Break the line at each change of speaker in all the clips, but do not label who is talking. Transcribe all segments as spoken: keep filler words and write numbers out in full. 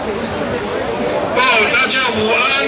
哦，大家午安。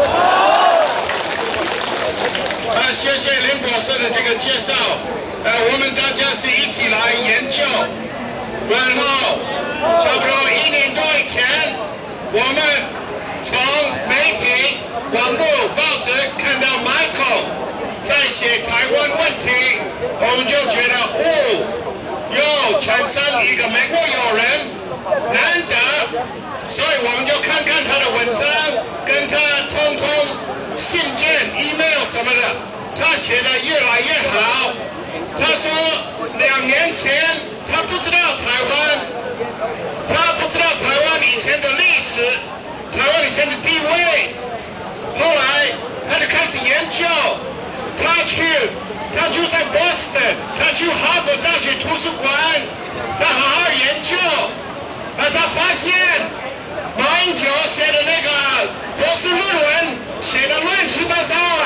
啊，谢谢林博士的这个介绍。呃，我们大家是一起来研究，然后差不多一年多以前，我们从媒体、网络、报纸看到 Michael 在写台湾问题，我们就觉得哦，又产生一个美国友人，难得，所以我们就看看他的文章，跟他通通信件、email 什么的，他写的越来越好。他说两年前他不知道台湾，他不知道台湾以前的历史，台湾以前的地位。后来他就开始研究，他去，他住在 Boston， 他去哈佛大学图书馆，他好好研究，啊，他发现马英九写的那个博士论文写的乱七八糟啊，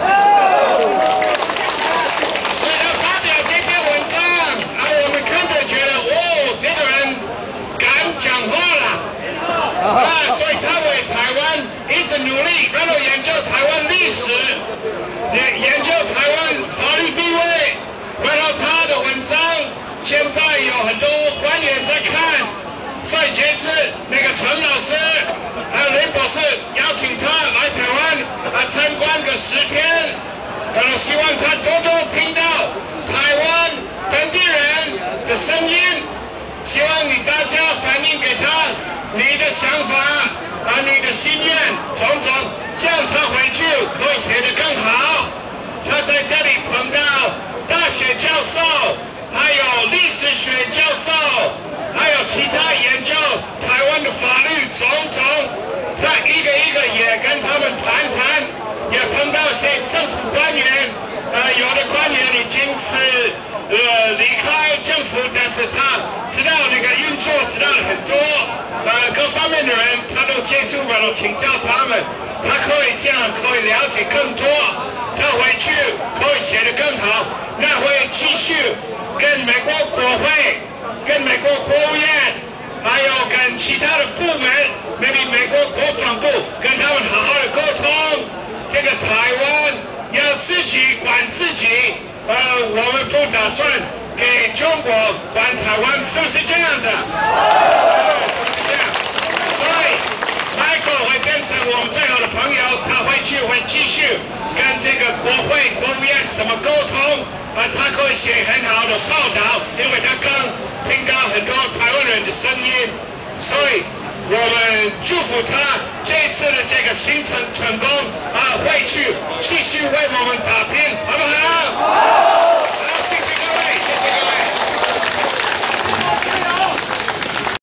所以他发表这篇文章，啊，我们看着觉得哦，这个人敢讲话了，啊，所以他为台湾一直努力，然后研究台湾历史，也研究台湾法律地位，然后他的文章现在有很多官员在看，所以这次那个陈老师还有林博士邀请他来台湾来参观个十天，然后希望他多多听到台湾本地人的声音，希望你大家反映给他你的想法啊，你的心愿种种，这样他回去可以写得更好。他在这里碰到大学教授，还有历史学教授，还有其他研究台湾的法律种种，他一个一个也跟他们谈谈，也碰到些政府官员，呃，有的官员已经是呃离开政府，但是他知道那个运作，知道了很多，呃，各方面的人他都接触，然后请教他们，他可以这样可以了解更多，他回去可以写得更好，那会继续跟美国国会、跟美国国务院，还有跟其他的部门 ，maybe 美国国防部，跟他们好好的沟通。这个台湾要自己管自己，呃，我们不打算给中国管台湾，是不是这样子？是不是这样？所以 Michael 会变成我们最好的朋友，他回去会继续跟这个国会、国务院什么沟通。啊，他可以写很好的报道，因为他刚听到很多台湾人的声音，所以我们祝福他这一次的这个行程成功啊，会去继续为我们打拼，好不好？